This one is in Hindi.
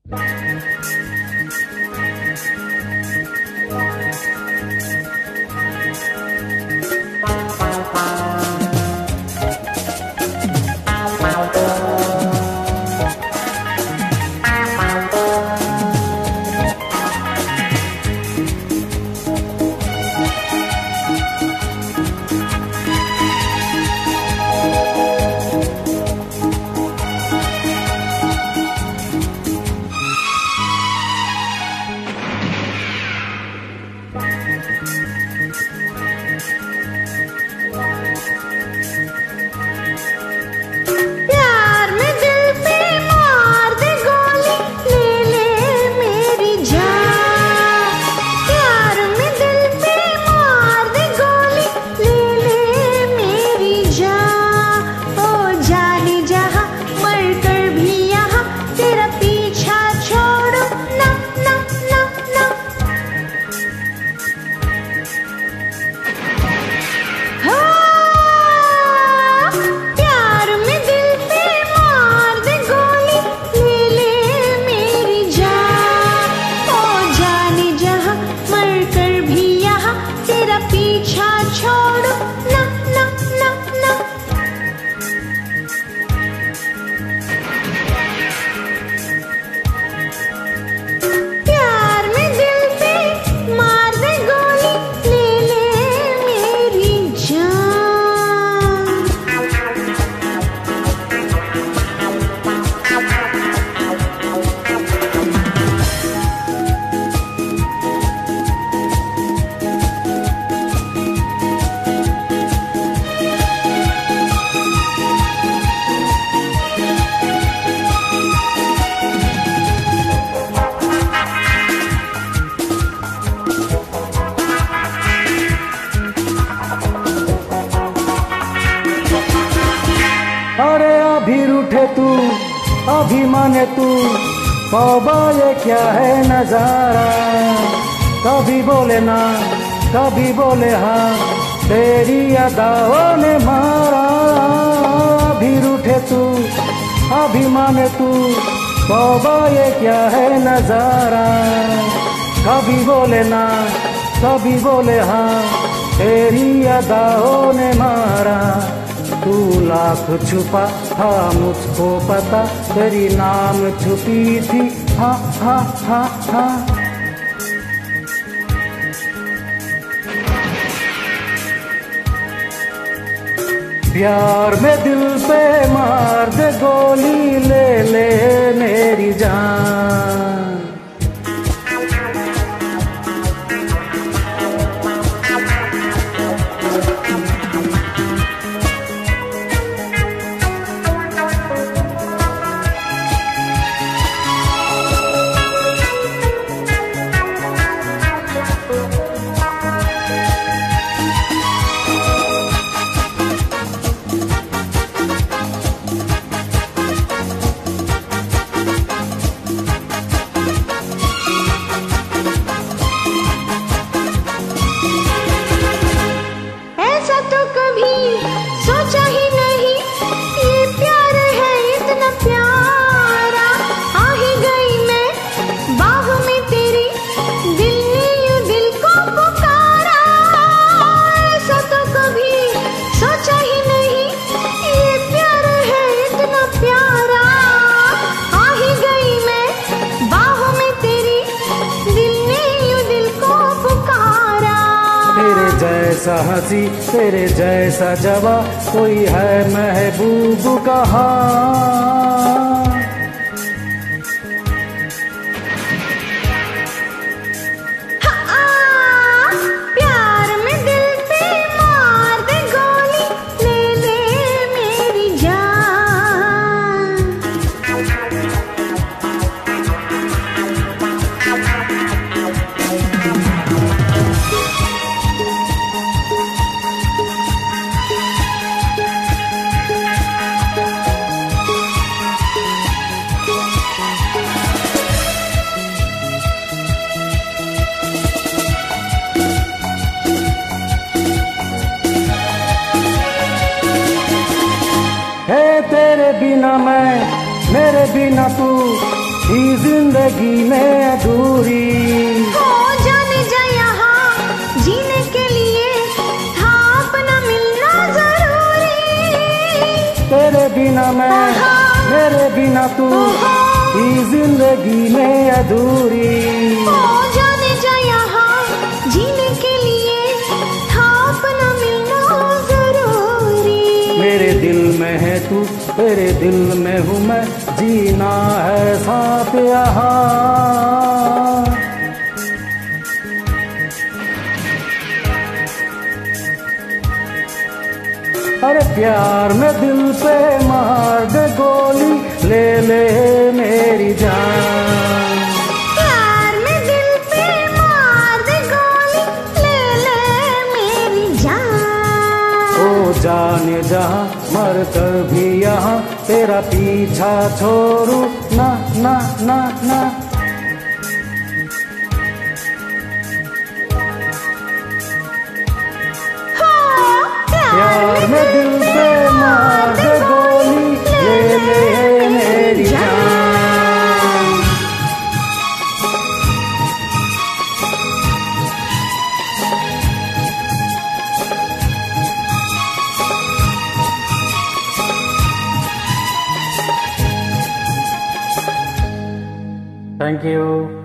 तू अभिमाने तू तौबा ये क्या है नजारा। कभी बोले ना कभी बोले हाँ तेरी अदाओं ने मारा। अभी रूठे तू अभिमाने तू तौबा ये क्या है नजारा। कभी बोले ना कभी बोले हाँ तेरी अदाओं ने मारा। तू लाख छुपा था मुझको पता तेरी नाम छुपी थी हाँ हाँ हाँ हाँ। प्यार में दिल पे मार दे गोली ले ले मेरी जान। जैसा हंसी तेरे जैसा जवा कोई है महबूब कहाँ। तेरे बिना मैं मेरे बिना तू ही जिंदगी में अधूरी। हो जाने जा यहाँ जीने के लिए था अपना मिलना जरूरी। तेरे बिना मैं, मेरे बिना तू, ही जिंदगी में अधूरी। हो जाने जा यहाँ जीने के लिए था अपना मिलना जरूरी। मेरे दिल में है तू, तेरे दिल में हूँ मैं, जीना है साथ यहाँ। अरे प्यार में दिल पे मार दे गोली, ले ले मेरी जान। प्यार में दिल पे मार दे गोली, ले ले मेरी जान। ओ जाने जहाँ मर कर भी यहाँ, तेरा पीछा छोड़ू ना ना ना ना। प्यार में दिल पे मार दे गोली, ले ले मेरी जान। Thank you.